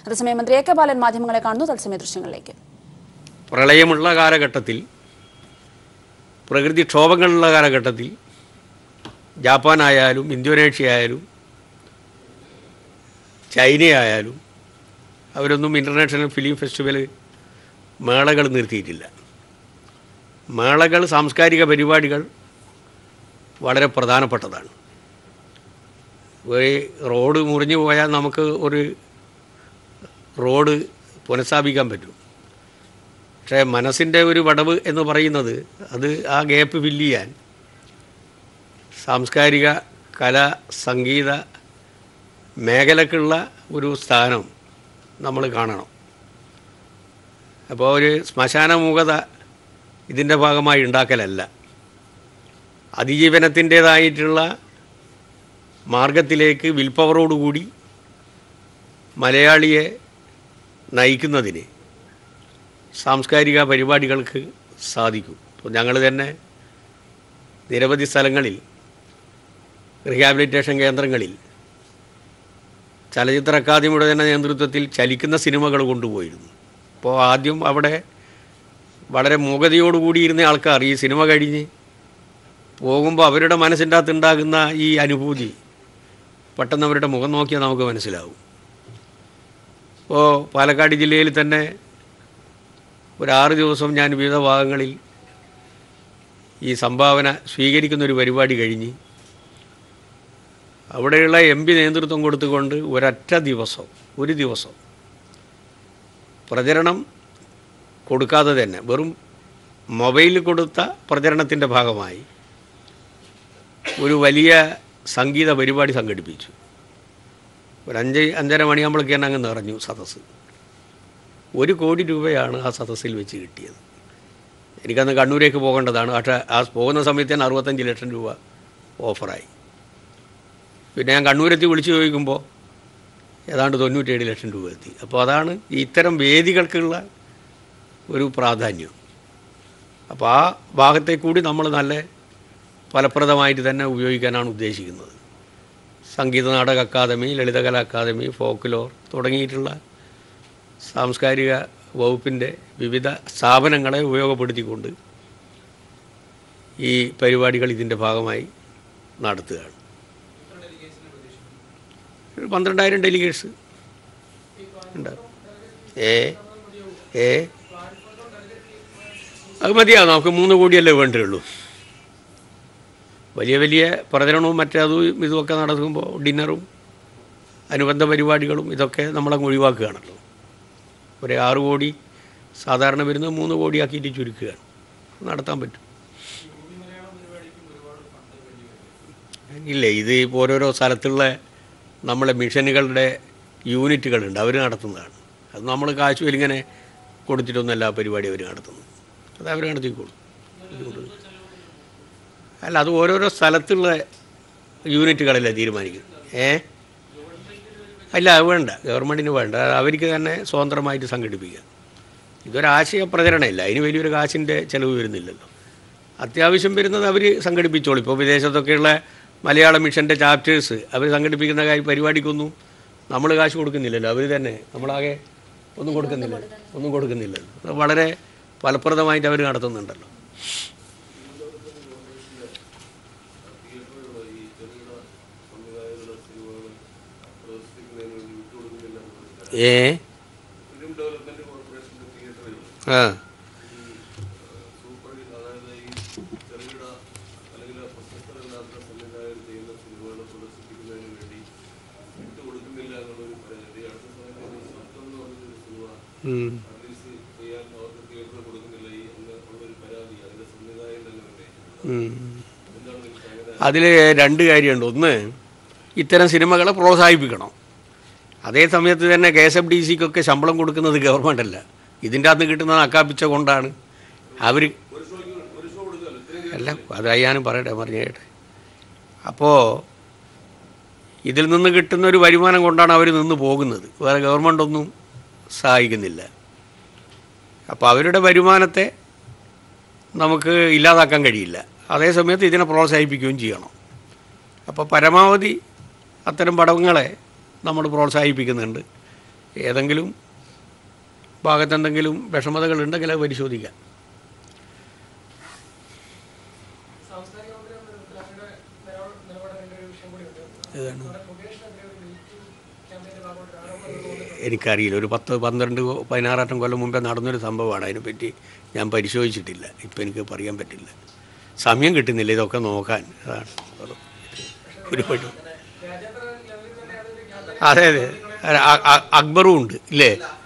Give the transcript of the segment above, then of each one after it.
അതേസമയം മന്ത്രി A K ബാലൻ മാധ്യമങ്ങളെ കാണുന്നു. തത്സമയ ദൃശ്യങ്ങളിലേക്ക്. പ്രളയമുള്ള കാലഘട്ടത്തിൽ, പ്രകൃതിക്ഷോഭങ്ങളുള്ള കാലഘട്ടത്തിൽ ജാപ്പാനായാലും ഇന്തോനേഷ്യ ആയാലും ചൈനയായാലും അവരൊന്നും ഇൻ്റർനാഷണൽ ഫിലിം ഫെസ്റ്റിവൽ മേളകൾ നിർത്തിയിട്ടില്ല. മേളകൾ, സാംസ്കാരിക പരിപാടികൾ വളരെ പ്രധാനപ്പെട്ടതാണ്. റോഡ് മുറിഞ്ഞു പോയാൽ നമുക്ക് ഒരു റോഡ് പുനഃസ്ഥാപിക്കാൻ പറ്റും. പക്ഷേ മനസ്സിൻ്റെ ഒരു വടവ് എന്ന് പറയുന്നത്, അത് ആ ഗ്യാപ്പ് ഫില്ല് ചെയ്യാൻ സാംസ്കാരിക, കല, സംഗീത മേഖലക്കുള്ള ഒരു സ്ഥാനം നമ്മൾ കാണണം. അപ്പോൾ ഒരു ശ്മശാനമുഖത ഇതിൻ്റെ ഭാഗമായി ഉണ്ടാക്കലല്ല, അതിജീവനത്തിൻ്റേതായിട്ടുള്ള മാർഗത്തിലേക്ക് വിൽപ്പവറോടുകൂടി മലയാളിയെ നയിക്കുന്നതിന് സാംസ്കാരിക പരിപാടികൾക്ക് സാധിക്കും. അപ്പോൾ ഞങ്ങൾ തന്നെ നിരവധി സ്ഥലങ്ങളിൽ, റീഹാബിലിറ്റേഷൻ കേന്ദ്രങ്ങളിൽ ചലച്ചിത്ര അക്കാദമിയുടെ തന്നെ നേതൃത്വത്തിൽ ചലിക്കുന്ന സിനിമകൾ കൊണ്ടുപോയിരുന്നു. അപ്പോൾ ആദ്യം അവിടെ വളരെ മൂകതയോടുകൂടിയിരുന്ന ആൾക്കാർ ഈ സിനിമ കഴിഞ്ഞ് പോകുമ്പോൾ അവരുടെ മനസ്സിൻ്റെ അകത്തുണ്ടാകുന്ന ഈ അനുഭൂതി പെട്ടെന്ന് അവരുടെ മുഖം നോക്കിയാൽ നമുക്ക് മനസ്സിലാവും. ഇപ്പോൾ പാലക്കാട് ജില്ലയിൽ തന്നെ ഒരു 6 ദിവസം ഞാൻ വിവിധ ഭാഗങ്ങളിൽ ഈ സംഭാവന സ്വീകരിക്കുന്നൊരു പരിപാടി കഴിഞ്ഞ് അവിടെയുള്ള MP നേതൃത്വം കൊടുത്തുകൊണ്ട് ഒരു ദിവസം പ്രചരണം കൊടുക്കാതെ തന്നെ വെറും മൊബൈലിൽ കൊടുത്ത പ്രചരണത്തിൻ്റെ ഭാഗമായി ഒരു വലിയ സംഗീത പരിപാടി സംഘടിപ്പിച്ചു. ഒരു 5-5:30 മണിയാകുമ്പോഴേക്ക് തന്നെ അങ്ങ് നിറഞ്ഞു സദസ്സ്. 1 കോടി രൂപയാണ് ആ സദസ്സിൽ വെച്ച് കിട്ടിയത്. എനിക്കന്ന് കണ്ണൂരേക്ക് പോകേണ്ടതാണ്. പക്ഷേ ആ പോകുന്ന സമയത്ത് തന്നെ 65 ലക്ഷം രൂപ ഓഫറായി. പിന്നെ ഞാൻ കണ്ണൂരെത്തി വിളിച്ചു ചോദിക്കുമ്പോൾ ഏതാണ്ട് 97 ലക്ഷം രൂപ എത്തി. അപ്പോൾ അതാണ് ഇത്തരം വേദികൾക്കുള്ള ഒരു പ്രാധാന്യം. അപ്പോൾ ആ ഭാഗത്തെ കൂടി നമ്മൾ നല്ല ഫലപ്രദമായിട്ട് തന്നെ ഉപയോഗിക്കാനാണ് ഉദ്ദേശിക്കുന്നത്. Sangeetha Nataka academy, Lalithakala academy, folklore തുടങ്ങിയിട്ടുള്ള സാംസ്കാരിക വകുപ്പിൻ്റെ വിവിധ സ്ഥാപനങ്ങളെ ഉപയോഗപ്പെടുത്തിക്കൊണ്ട് ഈ പരിപാടികൾ ഇതിൻ്റെ ഭാഗമായി നടത്തുകയാണ്. 12,000 ഡെലിഗേറ്റ്സ് ഉണ്ടാകും. അത് മതിയാകും. നമുക്ക് 3 കോടിയല്ലേ വേണ്ടിയുള്ളൂ. വലിയ വലിയ പ്രചരണവും മറ്റതും ഇതുമൊക്കെ നടക്കുമ്പോൾ ഡിന്നറും അനുബന്ധ പരിപാടികളും ഇതൊക്കെ നമ്മളങ്ങ് ഒഴിവാക്കുകയാണല്ലോ. ഒരു 6 കോടി സാധാരണ വരുന്നത് 3 കോടിയാക്കിയിട്ട് ചുരുക്കുകയാണ്. നടത്താൻ പറ്റും. ഇല്ലേ, ഇത് ഇപ്പോൾ ഓരോരോ സ്ഥലത്തുള്ള നമ്മളെ മിഷനുകളുടെ യൂണിറ്റുകളുണ്ട്, അവർ നടത്തുന്നതാണ്. അത് നമ്മൾ കാശ് ഇങ്ങനെ കൊടുത്തിട്ടൊന്നുമല്ല ആ പരിപാടി അവർ നടത്തുന്നത്. അത് അവർ നടത്തിക്കോളും. അല്ല, അത് ഓരോരോ സ്ഥലത്തുള്ള യൂണിറ്റുകളല്ലേ തീരുമാനിക്കും. അല്ല, അത് വേണ്ട, ഗവൺമെൻറ്റിന് വേണ്ട, അവർക്ക് തന്നെ സ്വതന്ത്രമായിട്ട് സംഘടിപ്പിക്കുക. ഇതൊരാശയ പ്രചരണമില്ല, അതിന് വലിയൊരു കാശിൻ്റെ ചിലവ് വരുന്നില്ലല്ലോ. അത്യാവശ്യം വരുന്നത് അവർ സംഘടിപ്പിച്ചോളൂ. ഇപ്പോൾ വിദേശത്തൊക്കെയുള്ള മലയാള മിഷൻ്റെ ചാപ്റ്റേഴ്സ് അവർ സംഘടിപ്പിക്കുന്ന പരിപാടിക്കൊന്നും നമ്മൾ കാശ് കൊടുക്കുന്നില്ലല്ലോ. അവർ തന്നെ നമ്മളാകെ ഒന്നും കൊടുക്കുന്നില്ലല്ലോ. അത് വളരെ ഫലപ്രദമായിട്ട് അവർ നടത്തുന്നുണ്ടല്ലോ. അതിൽ 2 കാര്യമുണ്ട്. ഒന്ന്, ഇത്തരം സിനിമകളെ പ്രോത്സാഹിപ്പിക്കണം. അതേ സമയത്ത് തന്നെ KSFDCക്കൊക്കെ ശമ്പളം കൊടുക്കുന്നത് ഗവൺമെൻറ് അല്ല, ഇതിൻ്റെ അകത്ത് കിട്ടുന്നത് അക്കാപ്പിച്ച കൊണ്ടാണ് അവർ. അല്ല, അതായാനും പറഞ്ഞേട്ടെ. അപ്പോൾ ഇതിൽ നിന്ന് കിട്ടുന്നൊരു വരുമാനം കൊണ്ടാണ് അവർ നിന്ന് പോകുന്നത്, വേറെ ഗവൺമെൻറ്റൊന്നും സഹായിക്കുന്നില്ല. അപ്പോൾ അവരുടെ വരുമാനത്തെ നമുക്ക് ഇല്ലാതാക്കാൻ കഴിയില്ല. അതേസമയത്ത് ഇതിനെ പ്രോത്സാഹിപ്പിക്കുകയും ചെയ്യണം. അപ്പോൾ പരമാവധി അത്തരം പടങ്ങളെ നമ്മൾ പ്രോത്സാഹിപ്പിക്കുന്നുണ്ട്. ഏതെങ്കിലും ഭാഗത്തെന്തെങ്കിലും വിഷമതകളുണ്ടെങ്കിൽ അത് പരിശോധിക്കാം. എനിക്കറിയില്ല. ഒരു 10, 12, 16 കൊല്ലം മുമ്പേ നടന്നൊരു സംഭവമാണ്. അതിനെപ്പറ്റി ഞാൻ പരിശോധിച്ചിട്ടില്ല. ഇപ്പം എനിക്ക് പറയാൻ പറ്റില്ല, സമയം കിട്ടുന്നില്ല ഇതൊക്കെ നോക്കാൻ. അതാണ് ഒരുപാട്. അതെ അതെ, അക്ബറും ഉണ്ട് ഇല്ലേ?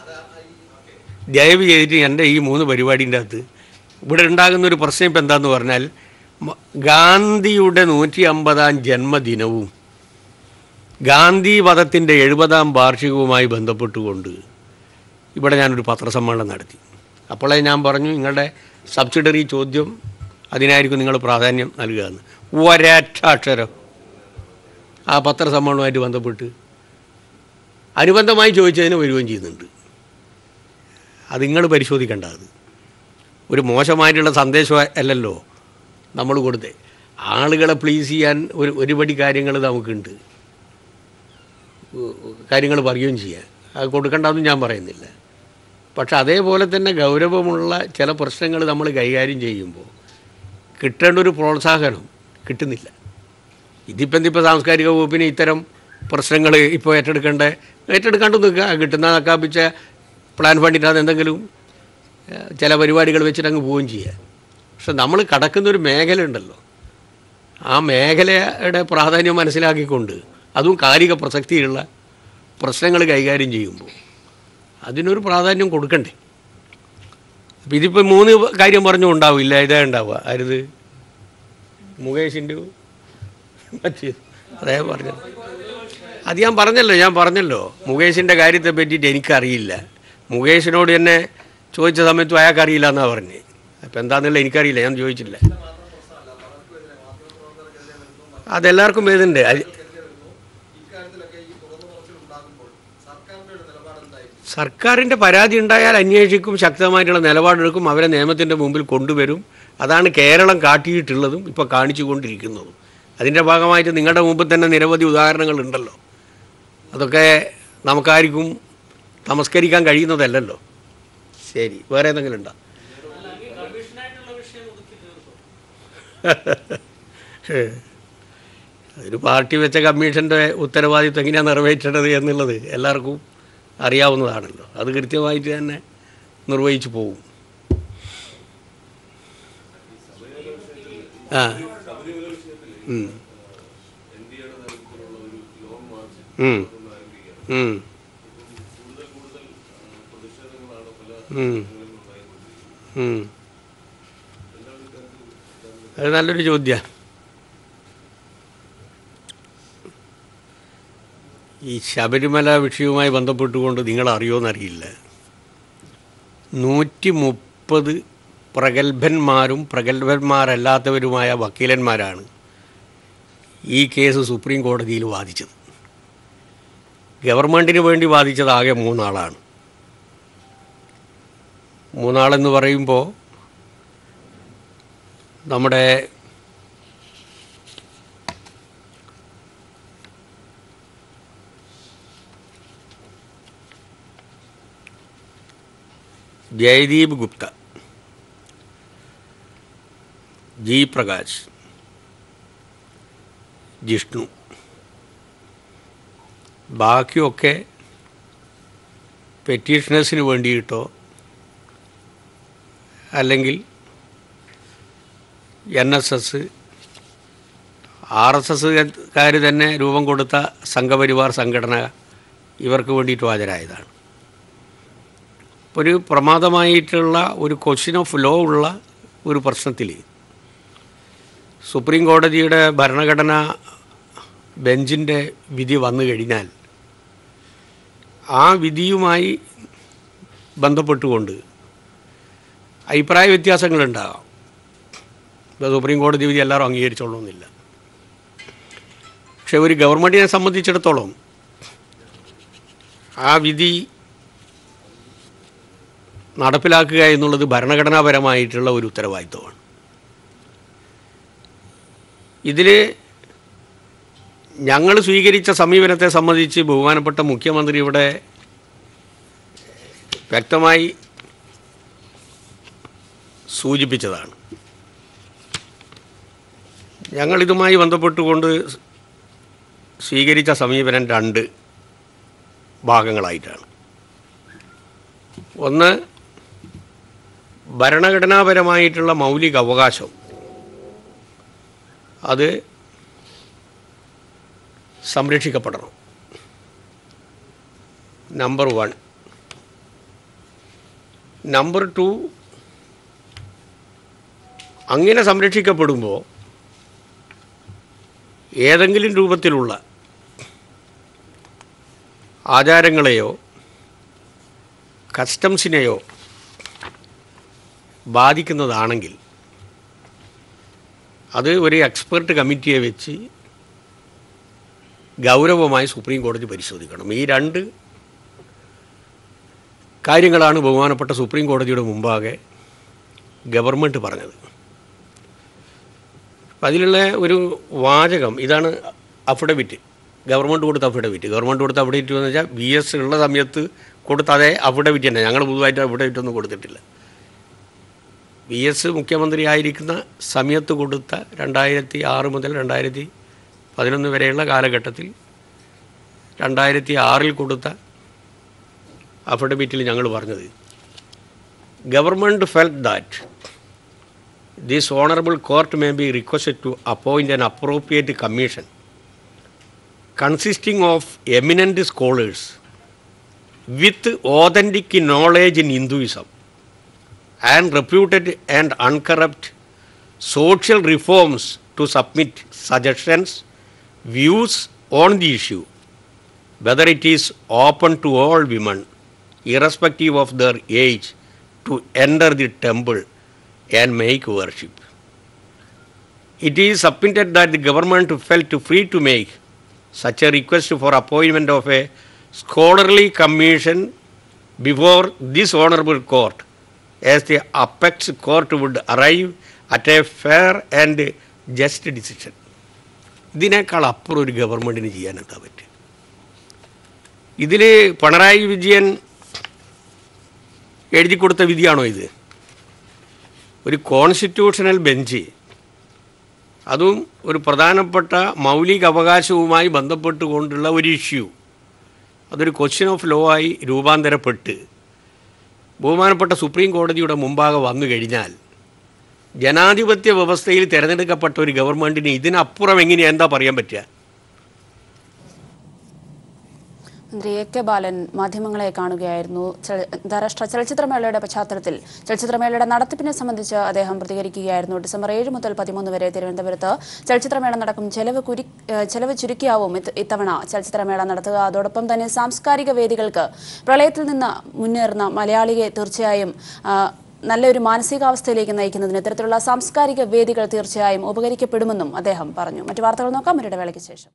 ദയവ് ചെയ്തിട്ട് എൻ്റെ ഈ 3 പരിപാടിൻ്റെ അകത്ത് ഇവിടെ ഉണ്ടാകുന്നൊരു പ്രശ്നം ഇപ്പം എന്താണെന്ന് പറഞ്ഞാൽ, ഗാന്ധിയുടെ 150ാം ജന്മദിനവും ഗാന്ധി വധത്തിൻ്റെ 70ാം വാർഷികവുമായി ബന്ധപ്പെട്ടുകൊണ്ട് ഇവിടെ ഞാനൊരു പത്രസമ്മേളനം നടത്തി. അപ്പോഴേ ഞാൻ പറഞ്ഞു, നിങ്ങളുടെ സബ്സിഡറി ചോദ്യം അതിനായിരിക്കും നിങ്ങൾ പ്രാധാന്യം നൽകുകയെന്ന്. ഒരൊറ്റ അക്ഷരം ആ പത്രസമ്മേളനവുമായിട്ട് ബന്ധപ്പെട്ട് അനുബന്ധമായി ചോദിച്ചതിന് വരികയും ചെയ്യുന്നുണ്ട്. അത് നിങ്ങൾ പരിശോധിക്കേണ്ട. അത് ഒരു മോശമായിട്ടുള്ള സന്ദേശം അല്ലല്ലോ നമ്മൾ കൊടുത്തേ. ആളുകളെ പ്ലീസ് ചെയ്യാൻ ഒരുപടി കാര്യങ്ങൾ നമുക്കുണ്ട്, കാര്യങ്ങൾ പറയുകയും ചെയ്യാൻ. അത് കൊടുക്കേണ്ടതെന്ന് ഞാൻ പറയുന്നില്ല. പക്ഷെ അതേപോലെ തന്നെ ഗൗരവമുള്ള ചില പ്രശ്നങ്ങൾ നമ്മൾ കൈകാര്യം ചെയ്യുമ്പോൾ കിട്ടേണ്ട ഒരു പ്രോത്സാഹനം കിട്ടുന്നില്ല. ഇതിപ്പോൾ സാംസ്കാരിക വകുപ്പിന് ഇത്തരം പ്രശ്നങ്ങൾ ഇപ്പോൾ ഏറ്റെടുക്കാണ്ട് നിൽക്കുക. കിട്ടുന്ന നക്കാപ്പിച്ച പ്ലാൻ ഫണ്ടിൻ്റെ അത് എന്തെങ്കിലും ചില പരിപാടികൾ വെച്ചിട്ട് അങ്ങ് പോവുകയും ചെയ്യുക. പക്ഷെ നമ്മൾ കടക്കുന്നൊരു മേഖല ഉണ്ടല്ലോ, ആ മേഖലയുടെ പ്രാധാന്യം മനസ്സിലാക്കിക്കൊണ്ട് അതും കാലിക പ്രസക്തിയുള്ള പ്രശ്നങ്ങൾ കൈകാര്യം ചെയ്യുമ്പോൾ അതിനൊരു പ്രാധാന്യം കൊടുക്കണ്ടേ? അപ്പം ഇതിപ്പോൾ 3 കാര്യം പറഞ്ഞു ഉണ്ടാവില്ല, ഇതേ ഉണ്ടാവുക. ആരുത് മുകേഷിൻ്റെ മറ്റേ അതേ പറഞ്ഞത്. അത് ഞാൻ പറഞ്ഞല്ലോ മുകേഷിൻ്റെ കാര്യത്തെ പറ്റിയിട്ട് എനിക്കറിയില്ല. മുകേഷിനോട് എന്നെ ചോദിച്ച സമയത്തും അയാൾക്കറിയില്ല എന്നാണ് പറഞ്ഞത്. അപ്പം എന്താണെന്നുള്ള എനിക്കറിയില്ല, ഞാൻ ചോദിച്ചില്ല. അതെല്ലാവർക്കും വേദനുണ്ട്. സർക്കാരിൻ്റെ പരാതി ഉണ്ടായാൽ അന്വേഷിക്കും, ശക്തമായിട്ടുള്ള നിലപാടെടുക്കും, അവരെ നിയമത്തിൻ്റെ മുമ്പിൽ കൊണ്ടുവരും. അതാണ് കേരളം കാട്ടിയിട്ടുള്ളതും ഇപ്പോൾ കാണിച്ചു കൊണ്ടിരിക്കുന്നതും. അതിൻ്റെ ഭാഗമായിട്ട് നിങ്ങളുടെ മുമ്പിൽ തന്നെ നിരവധി ഉദാഹരണങ്ങളുണ്ടല്ലോ. അതൊക്കെ നമുക്കാർക്കും തമസ്കരിക്കാൻ കഴിയുന്നതല്ലല്ലോ. ശരി, വേറെ എന്തെങ്കിലും ഉണ്ടോ? ഒരു പാർട്ടി വെച്ച കമ്മീഷൻ്റെ ഉത്തരവാദിത്വം എങ്ങനെയാണ് നിറവേറ്റേണ്ടത് എന്നുള്ളത് എല്ലാവർക്കും അറിയാവുന്നതാണല്ലോ. അത് കൃത്യമായിട്ട് തന്നെ നിർവഹിച്ചു പോകും. ആ അത് നല്ലൊരു ചോദ്യമാണ്. ഈ ശബരിമല വിഷയവുമായി ബന്ധപ്പെട്ടുകൊണ്ട് നിങ്ങൾ അറിയുമോയെന്നറിയില്ല, 130 പ്രഗത്ഭന്മാരും പ്രഗത്ഭന്മാരല്ലാത്തവരുമായ വക്കീലന്മാരാണ് ഈ കേസ് സുപ്രീം കോടതിയിൽ വാദിച്ചത്. ഗവൺമെൻറ്റിന് വേണ്ടി വാദിച്ചത് ആകെ 3 ആളാണ്. 3 ആളെന്ന് പറയുമ്പോൾ നമ്മുടെ ജയദീപ് ഗുപ്ത, ജി പ്രകാശ്, ജിഷ്ണു. ബാക്കിയൊക്കെ പെറ്റീഷനേഴ്സിന് വേണ്ടിയിട്ടോ അല്ലെങ്കിൽ NSS, RSSകാർ തന്നെ രൂപം കൊടുത്ത സംഘപരിവാർ സംഘടന ഇവർക്ക് വേണ്ടിയിട്ട് ഹാജരായതാണ്. ഒരു പ്രമാദമായിട്ടുള്ള ഒരു ക്വസ്റ്റ്യൻ ഓഫ് ലോ ഉള്ള ഒരു പ്രശ്നത്തിൽ സുപ്രീം കോടതിയുടെ ഭരണഘടനാ ബെഞ്ചിൻ്റെ വിധി വന്നു കഴിഞ്ഞാൽ ആ വിധിയുമായി ബന്ധപ്പെട്ടുകൊണ്ട് അഭിപ്രായ വ്യത്യാസങ്ങളുണ്ടാകാം. ഇപ്പോൾ സുപ്രീം കോടതി വിധി എല്ലാവരും അംഗീകരിച്ചോളണമെന്നില്ല. പക്ഷെ ഒരു ഗവൺമെൻറ്റിനെ സംബന്ധിച്ചിടത്തോളം ആ വിധി നടപ്പിലാക്കുക എന്നുള്ളത് ഭരണഘടനാപരമായിട്ടുള്ള ഒരു ഉത്തരവാദിത്വമാണ്. ഇതിൽ ഞങ്ങൾ സ്വീകരിച്ച സമീപനത്തെ സംബന്ധിച്ച് ബഹുമാനപ്പെട്ട മുഖ്യമന്ത്രി ഇവിടെ വ്യക്തമായി സൂചിപ്പിച്ചതാണ്. ഞങ്ങളിതുമായി ബന്ധപ്പെട്ടുകൊണ്ട് സ്വീകരിച്ച സമീപനം രണ്ട് ഭാഗങ്ങളായിട്ടാണ്. ഒന്ന്, ഭരണഘടനാപരമായിട്ടുള്ള മൗലിക അവകാശം അത് സംരക്ഷിക്കപ്പെടണം. നമ്പർ 1. നമ്പർ 2, അങ്ങനെ സംരക്ഷിക്കപ്പെടുമ്പോൾ ഏതെങ്കിലും രൂപത്തിലുള്ള ആചാരങ്ങളെയോ കസ്റ്റംസിനെയോ ബാധിക്കുന്നതാണെങ്കിൽ അത് ഒരു എക്സ്പെർട്ട് കമ്മിറ്റിയെ വെച്ച് ഗൗരവമായി സുപ്രീം കോടതി പരിശോധിക്കണം. ഈ രണ്ട് കാര്യങ്ങളാണ് ബഹുമാനപ്പെട്ട സുപ്രീം കോടതിയുടെ മുമ്പാകെ ഗവൺമെൻറ് പറഞ്ഞത്. അതിലുള്ള ഒരു വാചകം ഇതാണ്, അഫിഡവിറ്റ്, ഗവൺമെൻറ് കൊടുത്ത അഫിഡവിറ്റ്. ഗവൺമെൻറ് കൊടുത്ത അഫിഡവിറ്റ് എന്ന് വെച്ചാൽ VS ഉള്ള സമയത്ത് കൊടുത്ത അതേ അഫിഡവിറ്റ് തന്നെ. ഞങ്ങൾ പുതുതായിട്ട് അഫിഡവിറ്റ് ഒന്നും കൊടുത്തിട്ടില്ല. VS മുഖ്യമന്ത്രി ആയിരിക്കുന്ന സമയത്ത് കൊടുത്ത 2006 മുതൽ 2011 വരെയുള്ള കാലഘട്ടത്തിൽ 2006 കൊടുത്ത അഫിഡവിറ്റിൽ ഞങ്ങൾ പറഞ്ഞത്, government felt that this honorable court may be requested to appoint an appropriate commission consisting of eminent scholars with authentic knowledge in Hinduism and reputed and uncorrupt social reforms to submit suggestions, views on the issue, whether it is open to all women, irrespective of their age, to enter the temple and make worship. It is submitted that the government felt free to make such a request for appointment of a scholarly commission before this honorable court, as the apex court would arrive at a fair and just decision. ഇതിനേക്കാൾ അപ്പുറം ഒരു ഗവൺമെൻറ്റിന് ചെയ്യാൻ എന്താ പറ്റുക? ഇതിൽ പിണറായി വിജയൻ എഴുതി കൊടുത്ത വിധിയാണോ ഇത്? ഒരു കോൺസ്റ്റിറ്റ്യൂഷണൽ ബെഞ്ച്, അതും ഒരു പ്രധാനപ്പെട്ട മൗലിക അവകാശവുമായി ബന്ധപ്പെട്ടുകൊണ്ടുള്ള ഒരു ഇഷ്യൂ, അതൊരു ക്വസ്റ്റ്യൻ ഓഫ് ലോ ആയി രൂപാന്തരപ്പെട്ട് ബഹുമാനപ്പെട്ട സുപ്രീം കോടതിയുടെ മുമ്പാകെ വന്നു കഴിഞ്ഞാൽ ജനാധിപത്യ വ്യവസ്ഥയിൽ തിരഞ്ഞെടുക്കപ്പെട്ട ഒരു ഗവൺമെൻറ്റിന് ഇതിനപ്പുറം എന്താ പറയാൻ പറ്റുക? മന്ത്രി AK ബാലൻ മാധ്യമങ്ങളെ കാണുകയായിരുന്നു. അന്താരാഷ്ട്ര ചലച്ചിത്രമേളയുടെ പശ്ചാത്തലത്തിൽ ചലച്ചിത്രമേളയുടെ നടത്തിപ്പിനെ സംബന്ധിച്ച് അദ്ദേഹം പ്രതികരിക്കുകയായിരുന്നു. ഡിസംബർ 7 മുതൽ 13 വരെ തിരുവനന്തപുരത്ത് ചലച്ചിത്രമേള നടക്കും. ചെലവ് ചുരുക്കിയാവും ഇത്തവണ ചലച്ചിത്രമേള നടത്തുക. അതോടൊപ്പം തന്നെ സാംസ്കാരിക വേദികൾക്ക് പ്രളയത്തിൽ നിന്ന് മുന്നേറുന്ന മലയാളിയെ തീർച്ചയായും നല്ലൊരു മാനസികാവസ്ഥയിലേക്ക് നയിക്കുന്നതിന് ഇത്തരത്തിലുള്ള സാംസ്കാരിക വേദികൾ തീർച്ചയായും ഉപകരിക്കപ്പെടുമെന്നും അദ്ദേഹം പറഞ്ഞു. മറ്റു വാർത്തകൾ നോക്കാം ഇടവേളയ്ക്ക് ശേഷം.